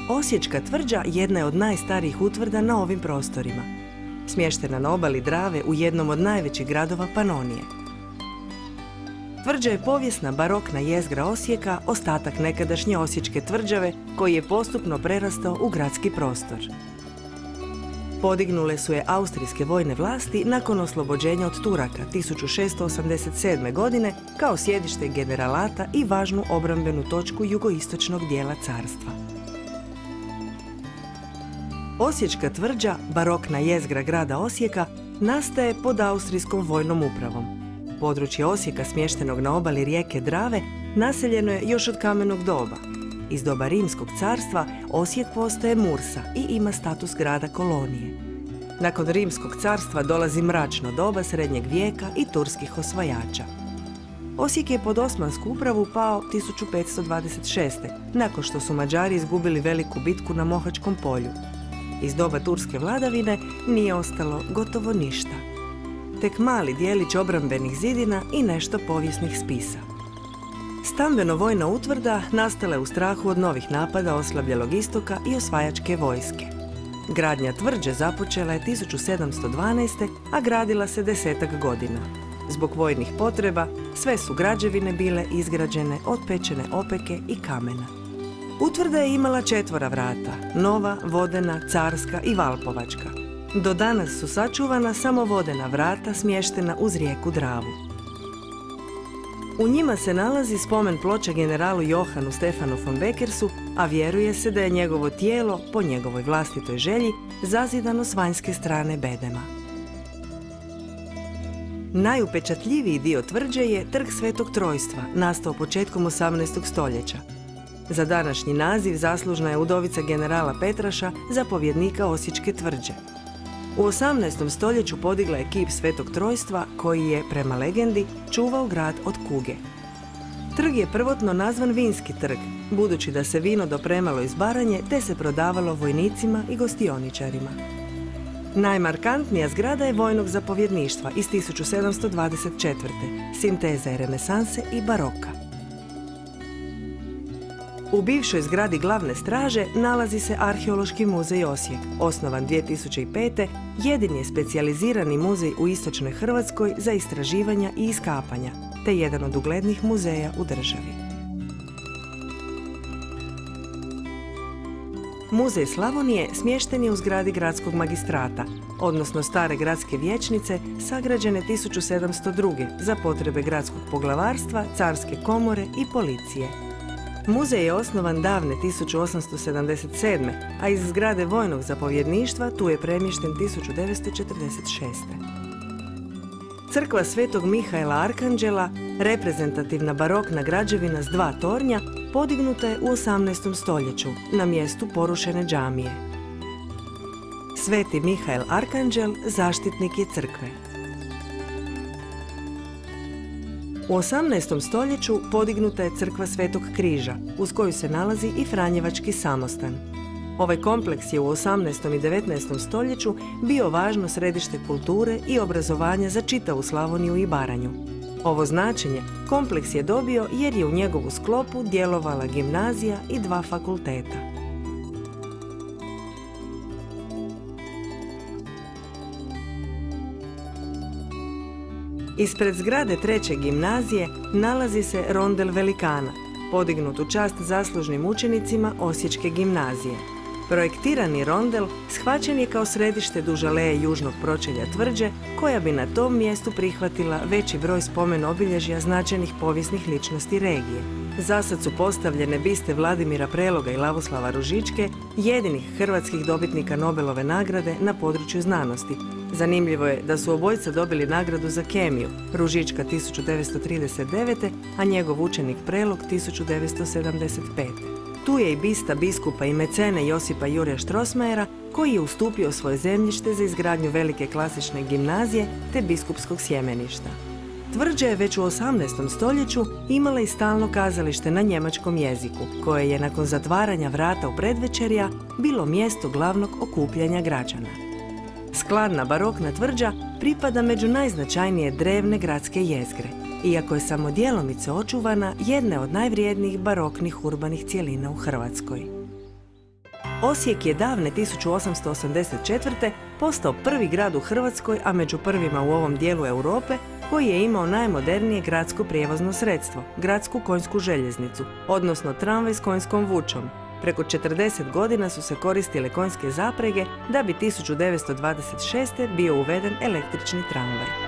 Osječka tvrđa jedna je od najstarijih utvrda na ovim prostorima. Smještena na obali Drave u jednom od najvećih gradova Panonije. Tvrđa je povijesna barokna jezgra Osijeka, ostatak nekadašnje Osječke tvrđave koji je postupno prerastao u gradski prostor. Podignule su je austrijske vojne vlasti nakon oslobođenja od Turaka 1687. godine kao sjedište generalata i važnu obrambenu točku jugoistočnog dijela carstva. Osječka tvrđa, barokna jezgra grada Osijeka, nastaje pod austrijskom vojnom upravom. Područje Osijeka smještenog na obali rijeke Drave naseljeno je još od kamenog doba. Iz doba Rimskog carstva Osijek postaje Mursa i ima status grada kolonije. Nakon Rimskog carstva dolazi mračno doba srednjeg vijeka i turskih osvajača. Osijek je pod osmansku upravu pao 1526. nakon što su Mađari izgubili veliku bitku na Mohačkom polju. Iz doba turske vladavine nije ostalo gotovo ništa. Tek mali dijelić obrambenih zidina i nešto povijesnih spisa. Stambeno-vojna utvrda nastala je u strahu od novih napada oslabljelog istoka i osvajačke vojske. Gradnja tvrđe započela je 1712. a gradila se 10 godina. Zbog vojnih potreba sve su građevine bile izgrađene od pečene opeke i kamena. Utvrda je imala 4 vrata, nova, vodena, carska i valpovačka. Do danas su sačuvana samo vodena vrata smještena uz rijeku Dravu. U njima se nalazi spomen ploča generalu Johanu Stefanu von Beckersu, a vjeruje se da je njegovo tijelo, po njegovoj vlastitoj želji, zazidano s vanjske strane bedema. Najupečatljiviji dio tvrđe je Trg Svetog Trojstva, nastao početkom 18. stoljeća. Za današnji naziv zaslužna je udovica generala Petraša, zapovjednika Osječke tvrđe. U 18. stoljeću podigla je kip Svetog Trojstva koji je, prema legendi, čuvao grad od kuge. Trg je prvotno nazvan Vinski trg, budući da se vino dopremalo iz Baranje te se prodavalo vojnicima i gostioničarima. Najmarkantnija zgrada je vojnog zapovjedništva iz 1724. Sinteza je renesanse i baroka. U bivšoj zgradi glavne straže nalazi se Arheološki muzej Osijek, osnovan 2005. jedini je specijalizirani muzej u istočnoj Hrvatskoj za istraživanja i iskapanja, te jedan od uglednih muzeja u državi. Muzej Slavonije smješten je u zgradi gradskog magistrata, odnosno stare gradske vijećnice sagrađene 1702. za potrebe gradskog poglavarstva, carske komore i policije. Muzej je osnovan davne 1877. a iz zgrade vojnog zapovjedništva tu je premješten 1946. Crkva Svetog Mihaela Arkanđela, reprezentativna barokna građevina s 2 tornja, podignuta je u 18. stoljeću na mjestu porušene džamije. Sveti Mihael Arkanđel zaštitnik je crkve. U 18. stoljeću podignuta je crkva Svetog Križa, uz koju se nalazi i Franjevački samostan. Ovaj kompleks je u 18. i 19. stoljeću bio važno središte kulture i obrazovanja za čitavu Slavoniju i Baranju. Ovo značenje kompleks je dobio jer je u njegovu sklopu djelovala gimnazija i 2 fakulteta. Ispred zgrade 3. gimnazije nalazi se rondel velikana, podignut u čast zaslužnim učenicima Osječke gimnazije. Projektirani rondel shvaćen je kao središte duž aleje južnog pročelja tvrđe, koja bi na tom mjestu prihvatila veći broj spomen obilježja značajnih povijesnih ličnosti regije. Zasad su postavljene biste Vladimira Preloga i Lavoslava Ružičke, jedinih hrvatskih dobitnika Nobelove nagrade na području znanosti. Zanimljivo je da su obojica dobili nagradu za kemiju, Ružička 1939. a njegov učenik Prelog 1975. Tu je i bista biskupa i mecene Josipa Jurja Strossmayera, koji je ustupio svoje zemljište za izgradnju velike klasične gimnazije te biskupskog sjemeništa. Tvrđa je već u 18. stoljeću imala i stalno kazalište na njemačkom jeziku, koje je nakon zatvaranja vrata u predvečerja bilo mjesto glavnog okupljanja građana. Skladna barokna tvrđa pripada među najznačajnije drevne gradske jezgre, iako je samo djelomice očuvana, jedna od najvrijednijih baroknih urbanih cjelina u Hrvatskoj. Osijek je davne 1884. postao prvi grad u Hrvatskoj, a među prvima u ovom dijelu Europe, koji je imao najmodernije gradsko prijevozno sredstvo, gradsku konjsku željeznicu, odnosno tramvaj s konjskom vučom. Preko 40 godina su se koristile konjske zaprege da bi 1926. bio uveden električni tramvaj.